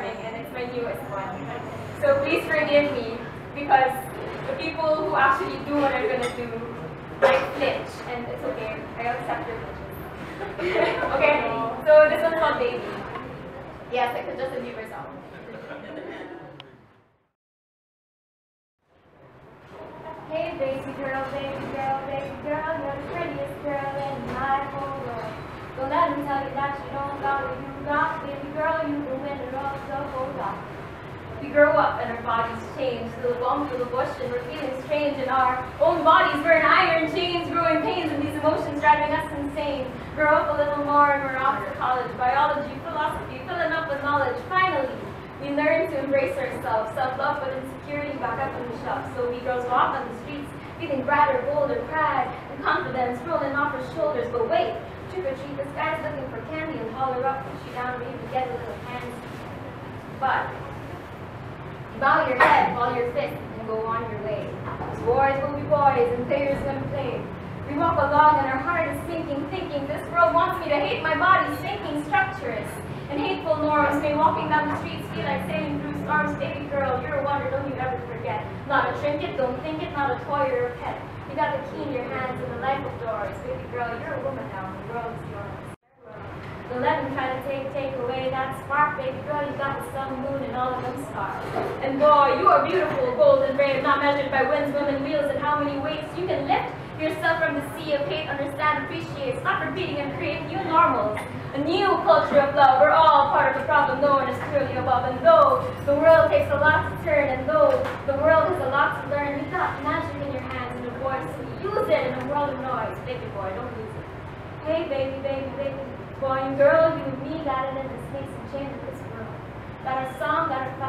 running, and it's my newest one. So please forgive me, because the people who actually do what I'm gonna do might flinch, and it's okay. I accept your flinches. Okay, so this one's called Baby. Yes, like the Justin Bieber song. Hey baby girl, you're the prettiest girl in my whole world. Don't let them tell you that you don't got what you got. Baby girl, you the winner of the whole lot. We grow up and our bodies change, to the bump to the bush, and we're feeling strange in our own bodies. We're in iron chains, growing pains, and these emotions driving us insane. Grow up a little more and we're off to college. Biology, philosophy, filling up with knowledge. Finally, we learn to embrace ourselves. Self-love but insecurity back up in the shelf. So we girls walk on the streets, feeling brighter, bolder, pride, and confidence rolling off our shoulders. But wait, trick or treat, this guy's looking for candy and holler up, push you down, maybe get a little hands. But bow your head, ball your fist, and go on your way. Because boys will be boys and players will play. We walk along and our heart is sinking, thinking this world wants me to hate my body, sinking, structurous, and hateful norms. May walking down the streets feel like sailing through storms. Baby girl, you're a wonder, don't you ever forget. Not a trinket, don't think it, not a toy or a pet. You got the key in your hands and the life of doors. Baby girl, you're a woman now, and the world is yours. Don't let them try to take away that spark. Baby girl, you got the sun, moon, and all of them stars. And boy, you are beautiful, bold and brave, not measured by winds, women, wheels, and how many weights you can lift yourself from the sea of hate. Understand, appreciate, stop repeating, and create new normals. A new culture of love. We're all part of the problem, no one is clearly above. And though the world takes a lot to turn, and though the world has a lot to learn, you got magic in your hands and a voice, so use it in a world of noise. Baby boy, don't lose it. Hey baby, baby, baby, boy and girl, you and me got it in this mix and change of this world. Got our song, got our